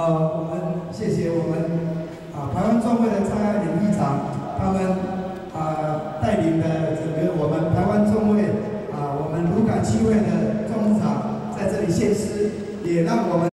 我们谢谢我们台湾众会的蔡爱玲议长，他们带领的整个我们台湾众会我们鲁港区会的众长在这里献诗，也让我们。